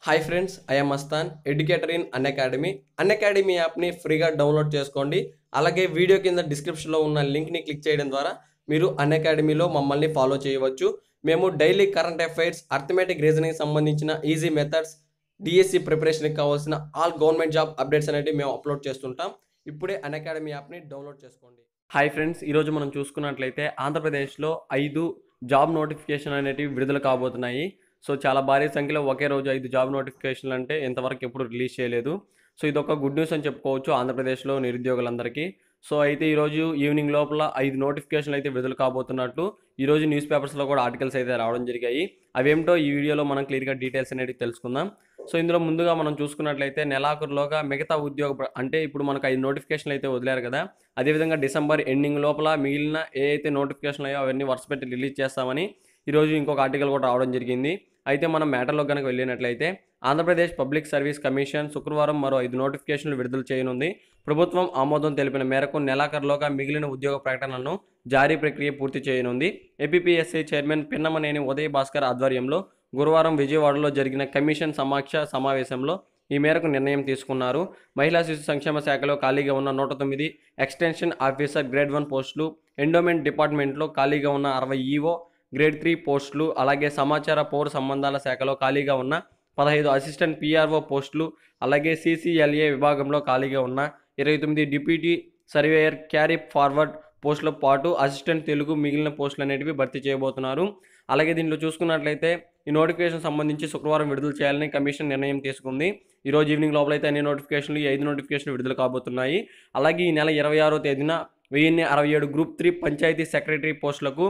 Hi friends, I'm Mastan, educator in Unacademy. Unacademy యాప్ని ఫ్రీగా download చేసుకోండి. అలాగే వీడియో కింద డిస్క్రిప్షన్లో ఉన్న లింక్ని క్లిక్ చేయడం ద్వారా మీరు అన్అకాడమీలో మమ్మల్ని ఫాలో చేయవచ్చు. మేము daily current affairs, arithmetic reasoning సంబంధించిన ఈజీ మెథడ్స్, డిఎస్సి ప్రిపరేషన్కి కావాల్సిన ఆల్ గవర్నమెంట్ జాబ్ అప్డేట్స్ అనేవి మేము అప్లోడ్ చేస్తుంటాం. ఇప్పుడే అన్అకాడమీ యాప్ని డౌన్లోడ్ చేసుకోండి. హాయ్ ఫ్రెండ్స్, ఈరోజు మనం చూసుకున్నట్లయితే ఆంధ్రప్రదేశ్లో 5 జాబ్ నోటిఫికేషన్ అనేటివి విడుదల కాబోతున్నాయి. సో చాలా భారీ సంఖ్యలో ఒకే రోజు 5 జాబ్ నోటిఫికేషన్లు అంటే ఇంతవరకు ఎప్పుడు రిలీజ్ చేయలేదు. సో ఇదొక గుడ్ న్యూస్ అని చెప్పుకోవచ్చు ఆంధ్రప్రదేశ్లో నిరుద్యోగులందరికీ. సో అయితే ఈరోజు ఈవినింగ్ లోపల 5 నోటిఫికేషన్లు అయితే విడుదల కాబోతున్నట్లు ఈరోజు న్యూస్ పేపర్స్లో కూడా ఆర్టికల్స్ అయితే రావడం జరిగాయి. అవేమిటో ఈ వీడియోలో మనం క్లియర్గా డీటెయిల్స్ అనేవి తెలుసుకుందాం. సో ఇందులో ముందుగా మనం చూసుకున్నట్లయితే నెలాఖరులోగా మిగతా అంటే ఇప్పుడు మనకు 5 నోటిఫికేషన్లు అయితే వదిలేరు కదా, అదేవిధంగా డిసెంబర్ ఎండింగ్ లోపల మిగిలిన ఏ అయితే నోటిఫికేషన్లు అయ్యో అవన్నీ వరుస పెట్టి రిలీజ్ చేస్తామని ఈరోజు ఇంకొక ఆర్టికల్ కూడా రావడం జరిగింది. అయితే మనం మ్యాటర్లో కనుక వెళ్ళినట్లయితే ఆంధ్రప్రదేశ్ పబ్లిక్ సర్వీస్ కమిషన్ శుక్రవారం మరో 5 నోటిఫికేషన్లు విడుదల చేయనుంది. ప్రభుత్వం ఆమోదం తెలిపిన మేరకు నెలాఖరులోగా మిగిలిన ఉద్యోగ ప్రకటనలను జారీ ప్రక్రియ పూర్తి చేయనుంది. APPSC చైర్మన్ పిన్నమనేని ఉదయ్ భాస్కర్ ఆధ్వర్యంలో గురువారం విజయవాడలో జరిగిన కమిషన్ సమీక్ష సమావేశంలో ఈ మేరకు నిర్ణయం తీసుకున్నారు. మహిళా శిశు సంక్షేమ శాఖలో ఖాళీగా ఉన్న 109 ఎక్స్టెన్షన్ ఆఫీసర్ గ్రేడ్ 1 పోస్టులు, ఎండోమెంట్ డిపార్ట్మెంట్లో ఖాళీగా ఉన్న 60 ఈఓ గ్రేడ్ 3 పోస్టులు, అలాగే సమాచార పౌర సంబంధాల శాఖలో ఖాళీగా ఉన్న 15 అసిస్టెంట్ PRO పోస్టులు, అలాగే CCLA విభాగంలో ఖాళీగా ఉన్న 29 డిప్యూటీ సర్వేయర్ క్యారీ ఫార్వర్డ్ పోస్టులతో పాటు అసిస్టెంట్ తెలుగు మిగిలిన పోస్టులు అనేటివి భర్తీ చేయబోతున్నారు. అలాగే దీంట్లో చూసుకున్నట్లయితే ఈ నోటిఫికేషన్ సంబంధించి శుక్రవారం విడుదల చేయాలని కమిషన్ నిర్ణయం తీసుకుంది. ఈరోజు ఈవినింగ్ లోపల అయితే అన్ని నోటిఫికేషన్లు, ఈ 5 నోటిఫికేషన్లు విడుదల కాబోతున్నాయి. అలాగే ఈ నెల 26వ తేదీన 1067 గ్రూప్ 3 పంచాయతీ సెక్రటరీ పోస్టులకు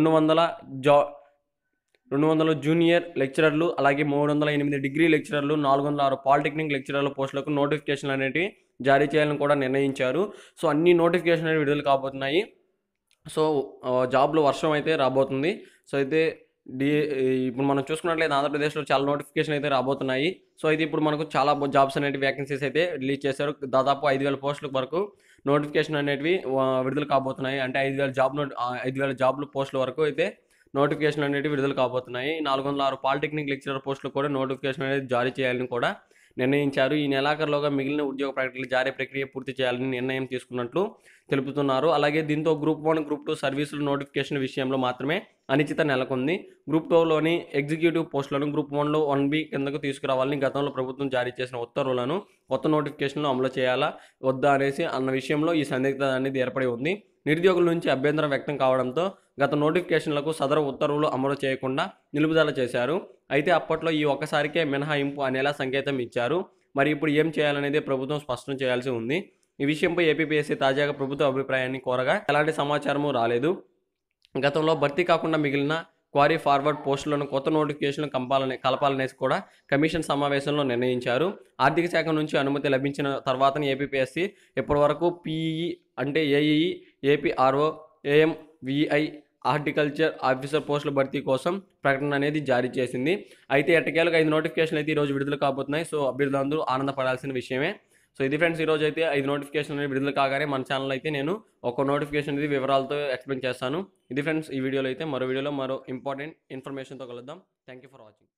200 జూనియర్ లెక్చరర్లు, అలాగే 308 డిగ్రీ లెక్చరర్లు, 406 పాలిటెక్నిక్ లెక్చరర్ల పోస్టులకు నోటిఫికేషన్లు అనేవి జారీ చేయాలని కూడా నిర్ణయించారు. సో అన్ని నోటిఫికేషన్ అనేవి విడుదల కాబోతున్నాయి. సో జాబ్లో వర్షం అయితే రాబోతుంది. సో అయితే ఇప్పుడు మనం చూసుకున్నట్లయితే ఆంధ్రప్రదేశ్లో చాలా నోటిఫికేషన్ అయితే రాబోతున్నాయి. సో అయితే ఇప్పుడు మనకు చాలా జాబ్స్ అనేవి వేకెన్సీస్ అయితే రిలీజ్ చేశారు. దాదాపు 5000 పోస్టుల వరకు నోటిఫికేషన్ అనేవి విడుదల కాబోతున్నాయి. అంటే 5000 జాబ్లు పోస్టుల వరకు అయితే నోటిఫికేషన్ అనేవి విడుదల కాబోతున్నాయి. 406 పాలిటెక్నిక్ లెక్చరర్ పోస్టులు కూడా నోటిఫికేషన్ అనేది జారీ చేయాలని కూడా నిర్ణయించారు. ఈ నెలాఖరులోగా మిగిలిన ఉద్యోగ ప్రకటనలు జారీ ప్రక్రియ పూర్తి చేయాలని నిర్ణయం తీసుకున్నట్లు తెలుపుతున్నారు. అలాగే దీంతో గ్రూప్ 1, గ్రూప్ 2 సర్వీసుల నోటిఫికేషన్ విషయంలో మాత్రమే అనిశ్చిత నెలకొంది. గ్రూప్ 2లోని ఎగ్జిక్యూటివ్ పోస్టులను గ్రూప్ 1లో 1B కిందకు తీసుకురావాలని గతంలో ప్రభుత్వం జారీ చేసిన ఉత్తర్వులను కొత్త నోటిఫికేషన్లో అమలు చేయాలా వద్దా అనేసి అన్న విషయంలో ఈ సందిగ్ధత అనేది ఏర్పడి ఉంది. నిరుద్యోగుల నుంచి అభ్యంతరం వ్యక్తం కావడంతో గత నోటిఫికేషన్లకు సదరు ఉత్తర్వులు అమలు చేయకుండా నిలుపుదల చేశారు. అయితే అప్పట్లో ఈ ఒక్కసారికే మినహాయింపు అనేలా సంకేతం ఇచ్చారు. మరి ఇప్పుడు ఏం చేయాలనేది ప్రభుత్వం స్పష్టం చేయాల్సి ఉంది. ఈ విషయంపై APPSC తాజాగా ప్రభుత్వ అభిప్రాయాన్ని కోరగా ఎలాంటి సమాచారము రాలేదు. గతంలో భర్తీ కాకుండా మిగిలిన క్వారీ ఫార్వర్డ్ పోస్టులను కొత్త నోటిఫికేషన్లు కలపాలనేసి కూడా కమిషన్ సమావేశంలో నిర్ణయించారు. ఆర్థిక శాఖ నుంచి అనుమతి లభించిన తర్వాతనే APPSC ఇప్పటి వరకు PEE అంటే AEE, APRO, AMVI horticulture officer పోస్టుల భర్తీ కోసం ప్రకటన అనేది జారీ చేసింది. అయితే ఎట్టకేలకు 5 నోటిఫికేషన్లు అయితే ఈరోజు విడుదల కాబోతున్నాయి. సో అభ్యర్థులందరూ ఆనందపడాల్సిన విషయమే. సో ఇది ఫ్రెండ్స్, ఈరోజు అయితే 5 నోటిఫికేషన్లు అనేది విడుదల కాగానే మన ఛానల్ అయితే నేను ఒక నోటిఫికేషన్ అనేది వివరాలతో ఎక్స్ప్లెయిన్ చేస్తాను. ఇది ఫ్రెండ్స్, ఈ వీడియోలో అయితే మరో ఇంపార్టెంట్ ఇన్ఫర్మేషన్తో కలుద్దాం. Thank you for watching.